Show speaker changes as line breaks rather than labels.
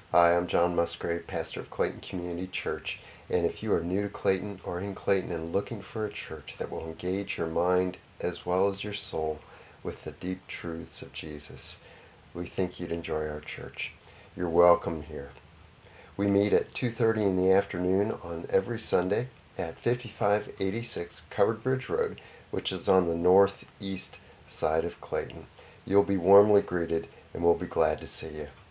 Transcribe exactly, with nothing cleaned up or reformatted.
Hi, I'm John Musgrave, pastor of Clayton Community Church, and if you are new to Clayton or in Clayton and looking for a church that will engage your mind as well as your soul with the deep truths of Jesus, we think you'd enjoy our church. You're welcome here. We meet at two thirty in the afternoon on every Sunday at fifty-five eighty-six Covered Bridge Road, which is on the northeast side of Clayton. You'll be warmly greeted, and we'll be glad to see you.